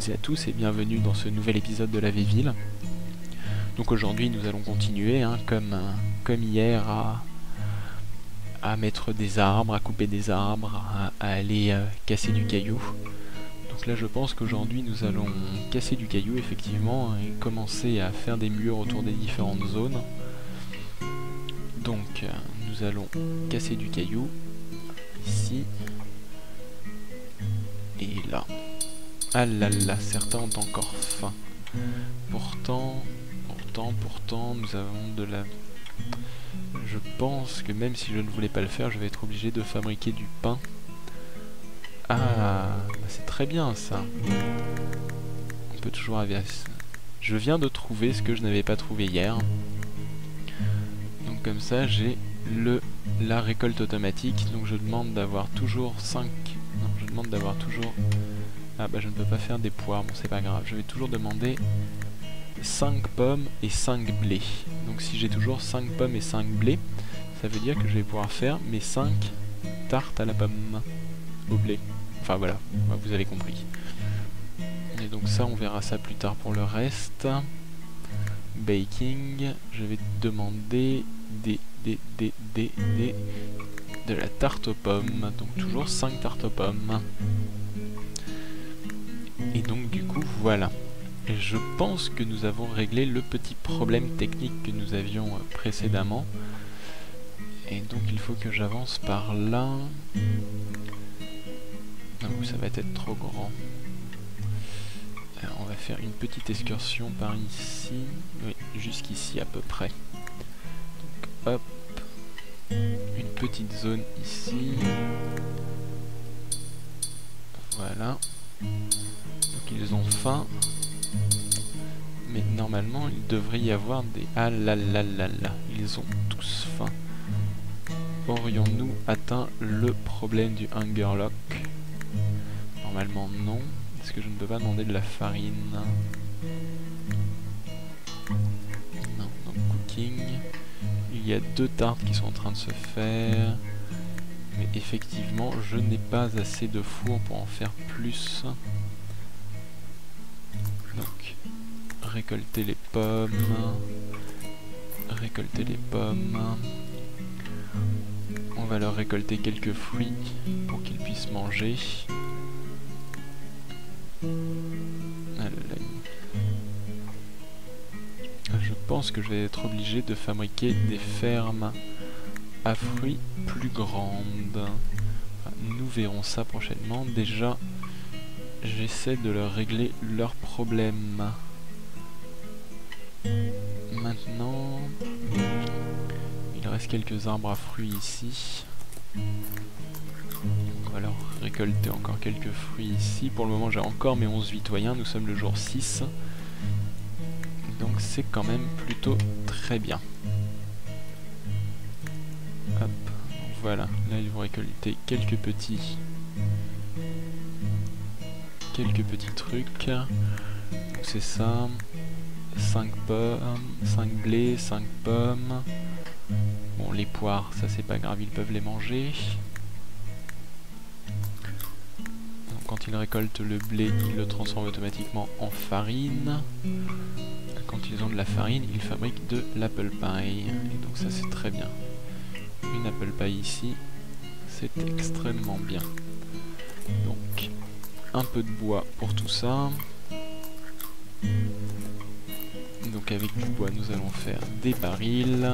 toutes et à tous et bienvenue dans ce nouvel épisode de la Véville. Donc aujourd'hui nous allons continuer comme hier à mettre des arbres, à couper des arbres, à aller casser du caillou. Donc là je pense qu'aujourd'hui nous allons casser du caillou effectivement et commencer à faire des murs autour des différentes zones. Donc nous allons casser du caillou ici et là. Ah là là, certains ont encore faim. Pourtant, nous avons de la... Je pense que même si je ne voulais pas le faire, je vais être obligé de fabriquer du pain. Ah, bah c'est très bien ça. On peut toujours avoir... Je viens de trouver ce que je n'avais pas trouvé hier. Donc comme ça, j'ai la récolte automatique. Donc je demande d'avoir toujours 5... Non, je demande d'avoir toujours... Ah bah je ne peux pas faire des poires, bon c'est pas grave. Je vais toujours demander 5 pommes et 5 blés. Donc si j'ai toujours 5 pommes et 5 blés, ça veut dire que je vais pouvoir faire mes 5 tartes à la pomme au blé. Enfin voilà, vous avez compris. Et donc ça, on verra ça plus tard pour le reste. Baking, je vais demander de la tarte aux pommes. Donc toujours 5 tartes aux pommes. Et donc du coup, voilà. Et je pense que nous avons réglé le petit problème technique que nous avions précédemment. Et donc il faut que j'avance par là. Non, ça va être trop grand. Alors, on va faire une petite excursion par ici. Oui, jusqu'ici à peu près. Donc hop. Une petite zone ici. Voilà. Donc ils ont faim. Mais normalement il devrait y avoir des... Ah là là là là. Ils ont tous faim. Aurions-nous atteint le problème du hunger lock? Normalement non. Est-ce que je ne peux pas demander de la farine? Non, donc cooking. Il y a 2 tartes qui sont en train de se faire. Mais effectivement, je n'ai pas assez de four pour en faire plus. Donc, récolter les pommes. Récolter les pommes. On va leur récolter quelques fruits pour qu'ils puissent manger. Je pense que je vais être obligé de fabriquer des fermes à fruits plus grandes. Enfin, nous verrons ça prochainement. Déjà, j'essaie de leur régler leurs problèmes. Maintenant, il reste quelques arbres à fruits ici. On va leur récolter encore quelques fruits ici. Pour le moment, j'ai encore mes 11 citoyens. Nous sommes le jour 6. Donc c'est quand même plutôt très bien. Hop, donc voilà, là ils vont récolter quelques petits trucs. Donc c'est ça, 5 pommes, 5 blés, 5 pommes. Bon, les poires, ça c'est pas grave, ils peuvent les manger. Donc quand ils récoltent le blé, ils le transforment automatiquement en farine. Quand ils ont de la farine, ils fabriquent de l'apple pie. Et donc ça c'est très bien. Une apple pie ici, c'est extrêmement bien. Donc un peu de bois pour tout ça. Donc avec du bois nous allons faire des barils.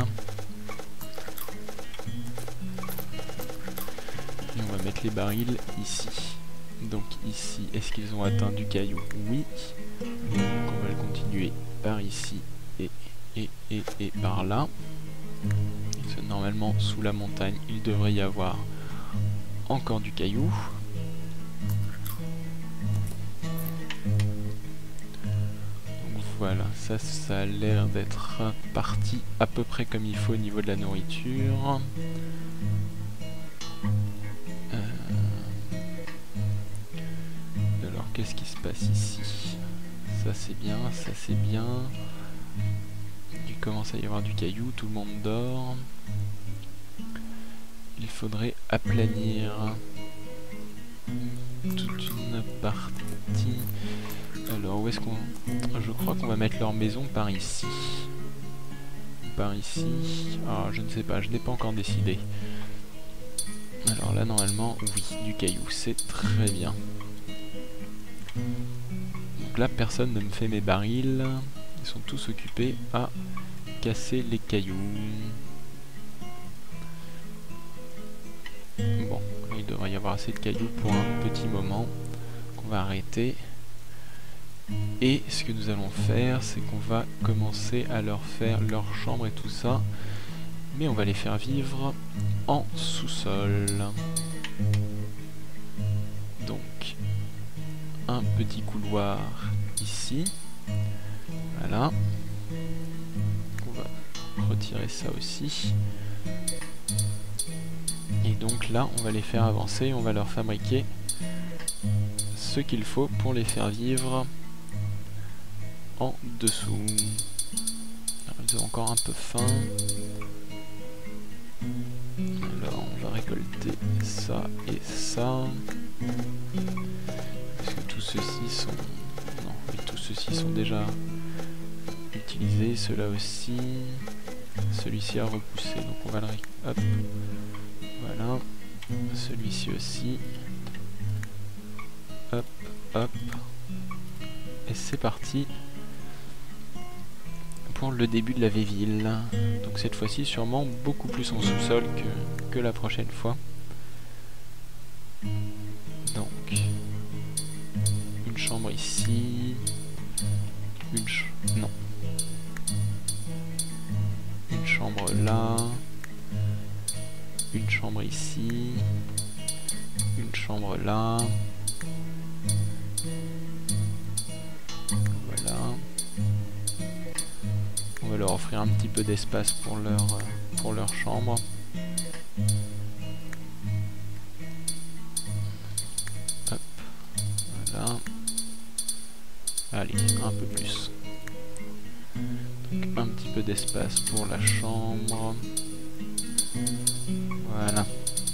Et on va mettre les barils ici. Donc ici, est-ce qu'ils ont atteint du caillou? Oui. Donc on va le continuer par ici et par là. Normalement sous la montagne il devrait y avoir encore du caillou. Donc voilà, ça a l'air d'être parti à peu près comme il faut au niveau de la nourriture. Alors qu'est-ce qui se passe ici? Ça c'est bien, ça c'est bien. Il commence à y avoir du caillou, tout le monde dort. Il faudrait aplanir toute une partie. Alors, où est-ce qu'on... Je crois qu'on va mettre leur maison par ici. Par ici... Ah, je ne sais pas, je n'ai pas encore décidé. Alors là, normalement, oui, du caillou, c'est très bien. Donc là, personne ne me fait mes barils. Ils sont tous occupés à casser les cailloux. Bon, il devrait y avoir assez de cailloux pour un petit moment qu'on va arrêter. Et ce que nous allons faire, c'est qu'on va commencer à leur faire leur chambre et tout ça. Mais on va les faire vivre en sous-sol. Donc, un petit couloir ici. Voilà. On va retirer ça aussi. Et donc là, on va les faire avancer. On va leur fabriquer ce qu'il faut pour les faire vivre en dessous. Alors, ils ont encore un peu faim. Alors, on va récolter ça et ça. Parce que tous ceux-ci sont... Non, oui, tous ceux-ci sont déjà utilisés. Ceux-là aussi. Celui-ci a repoussé. Donc on va le... Hop. Voilà. Celui-ci aussi. Hop, hop. Et c'est parti pour le début de la Vieille-Ville. Donc cette fois-ci sûrement beaucoup plus en sous-sol que la prochaine fois. Donc une chambre ici, non, une chambre là, une chambre ici, une chambre là. Voilà. On va leur offrir un petit peu d'espace pour leur chambre. Hop. Voilà. Allez, un peu plus. Donc un petit peu d'espace pour la chambre. Voilà.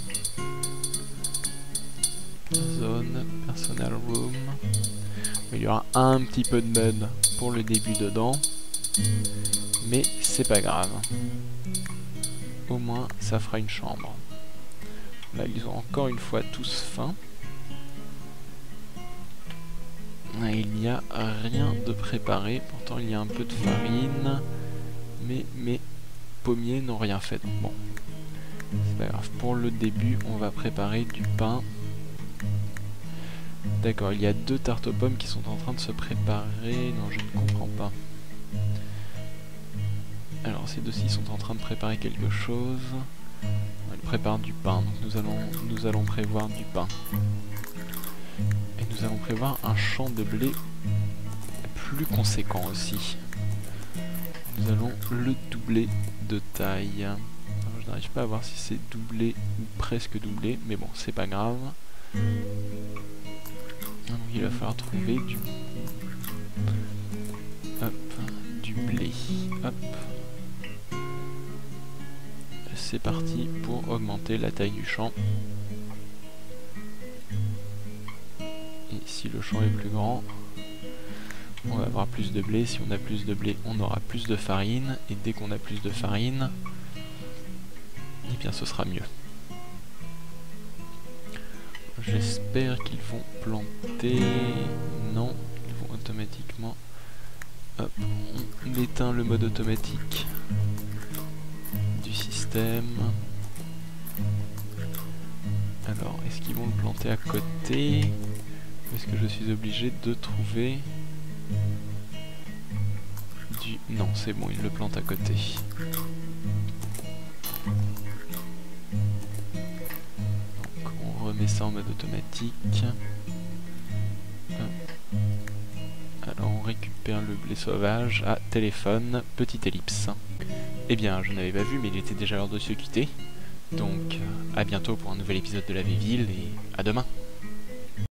Zone, personal room. Il y aura un petit peu de mud pour le début dedans. Mais c'est pas grave. Au moins, ça fera une chambre. Là, ils ont encore une fois tous faim. Il n'y a rien de préparé. Pourtant, il y a un peu de farine. Mais mes pommiers n'ont rien fait. Donc bon, c'est pas grave. Pour le début, on va préparer du pain. D'accord, il y a 2 tartes aux pommes qui sont en train de se préparer. Non, je ne comprends pas. Alors, ces deux-ci sont en train de préparer quelque chose. Ils préparent du pain, donc nous allons prévoir du pain. Et nous allons prévoir un champ de blé plus conséquent aussi. Nous allons le doubler de taille. Alors, je n'arrive pas à voir si c'est doublé ou presque doublé, mais bon, c'est pas grave. Donc, il va falloir trouver du blé. Hop. C'est parti pour augmenter la taille du champ. Et si le champ est plus grand, on va avoir plus de blé. Si on a plus de blé, on aura plus de farine. Et dès qu'on a plus de farine, eh bien ce sera mieux. J'espère qu'ils vont planter. Non, ils vont automatiquement. Hop, on éteint le mode automatique du système. Alors, est-ce qu'ils vont le planter à côté? Ou est-ce que je suis obligé de trouver du... Non, c'est bon, ils le plantent à côté. Donc, on remet ça en mode automatique. Alors, on récupère le blé sauvage à téléphone, petite ellipse. Eh bien, je n'avais pas vu, mais il était déjà l'heure de se quitter. Donc, à bientôt pour un nouvel épisode de la Vieille-Ville et à demain.